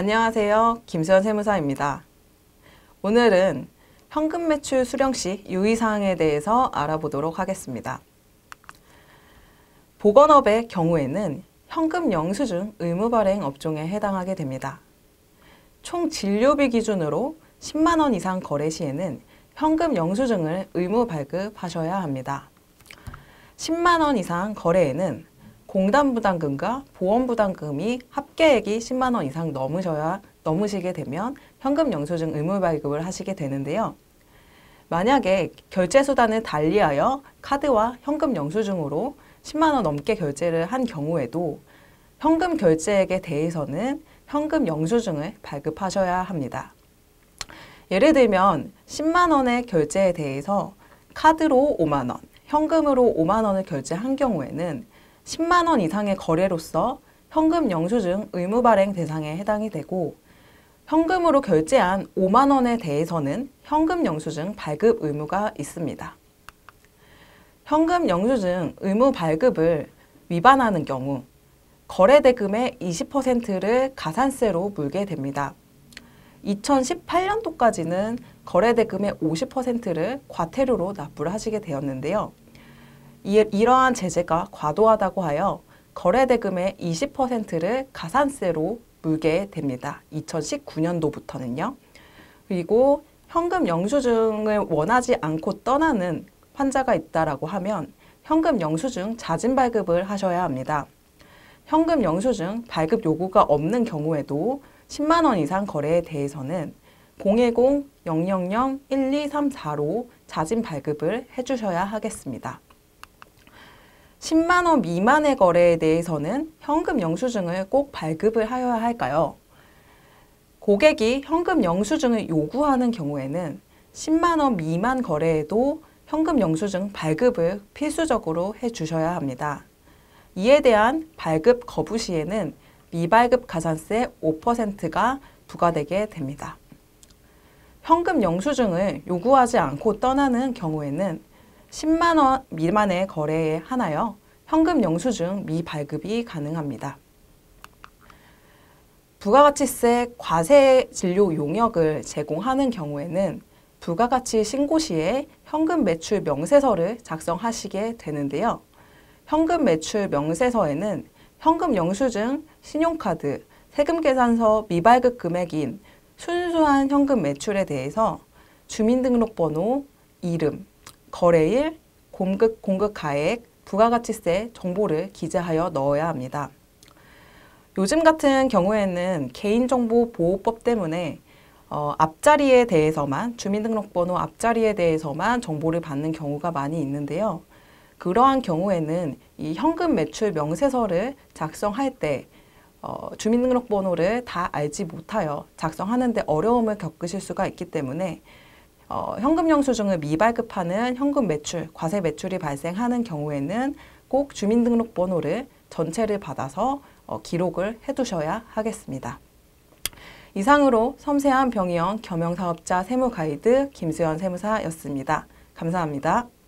안녕하세요. 김수현 세무사입니다. 오늘은 현금 매출 수령 시 유의사항에 대해서 알아보도록 하겠습니다. 보건업의 경우에는 현금 영수증 의무 발행 업종에 해당하게 됩니다. 총 진료비 기준으로 10만 원 이상 거래 시에는 현금 영수증을 의무 발급하셔야 합니다. 10만 원 이상 거래에는 공단부담금과 보험부담금이 합계액이 10만 원 이상 넘으시게 되면 현금 영수증 의무 발급을 하시게 되는데요. 만약에 결제수단을 달리하여 카드와 현금 영수증으로 10만 원 넘게 결제를 한 경우에도 현금 결제액에 대해서는 현금 영수증을 발급하셔야 합니다. 예를 들면 10만 원의 결제에 대해서 카드로 5만 원, 현금으로 5만 원을 결제한 경우에는 10만 원 이상의 거래로서 현금 영수증 의무 발행 대상에 해당이 되고 현금으로 결제한 5만 원에 대해서는 현금 영수증 발급 의무가 있습니다. 현금 영수증 의무 발급을 위반하는 경우 거래대금의 20%를 가산세로 물게 됩니다. 2018년도까지는 거래대금의 50%를 과태료로 납부를 하시게 되었는데요. 이러한 제재가 과도하다고 하여 거래대금의 20%를 가산세로 물게 됩니다. 2019년도부터는요. 그리고 현금 영수증을 원하지 않고 떠나는 환자가 있다라고 하면 현금 영수증 자진 발급을 하셔야 합니다. 현금 영수증 발급 요구가 없는 경우에도 10만 원 이상 거래에 대해서는 010-000-1234로 자진 발급을 해주셔야 하겠습니다. 10만 원 미만의 거래에 대해서는 현금 영수증을 꼭 발급을 하여야 할까요? 고객이 현금 영수증을 요구하는 경우에는 10만 원 미만 거래에도 현금 영수증 발급을 필수적으로 해주셔야 합니다. 이에 대한 발급 거부 시에는 미발급 가산세 5%가 부과되게 됩니다. 현금 영수증을 요구하지 않고 떠나는 경우에는 10만 원 미만의 거래에 한하여 현금 영수증 미발급이 가능합니다. 부가가치세 과세 진료 용역을 제공하는 경우에는 부가가치 신고 시에 현금 매출 명세서를 작성하시게 되는데요. 현금 매출 명세서에는 현금 영수증, 신용카드, 세금계산서 미발급 금액인 순수한 현금 매출에 대해서 주민등록번호, 이름, 거래일, 공급가액, 부가가치세 정보를 기재하여 넣어야 합니다. 요즘 같은 경우에는 개인정보보호법 때문에 앞자리에 대해서만, 주민등록번호 앞자리에 대해서만 정보를 받는 경우가 많이 있는데요. 그러한 경우에는 이 현금 매출 명세서를 작성할 때 주민등록번호를 다 알지 못하여 작성하는 데 어려움을 겪으실 수가 있기 때문에 현금 영수증을 미발급하는 현금 매출, 과세 매출이 발생하는 경우에는 꼭 주민등록번호를 전체를 받아서 기록을 해두셔야 하겠습니다. 이상으로 섬세한 병이형 겸용사업자 세무가이드 김수현 세무사였습니다. 감사합니다.